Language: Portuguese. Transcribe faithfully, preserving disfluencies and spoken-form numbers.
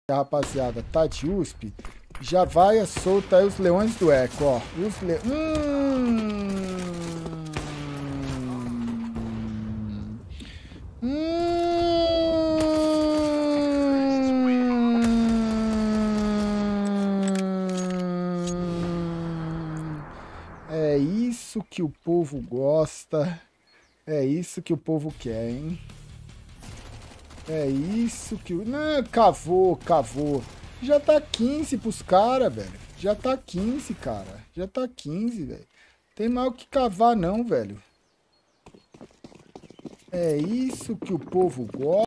Rapaziada, tá de U S P, já vai soltar aí os leões do eco, ó. Os le... Hum... Hum... É isso que o povo gosta. É isso que o povo quer, hein? É isso que o... Não, cavou, cavou. Já tá quinze pros caras, velho. Já tá quinze, cara. Já tá quinze, velho. Tem mais o que cavar não, velho. É isso que o povo gosta.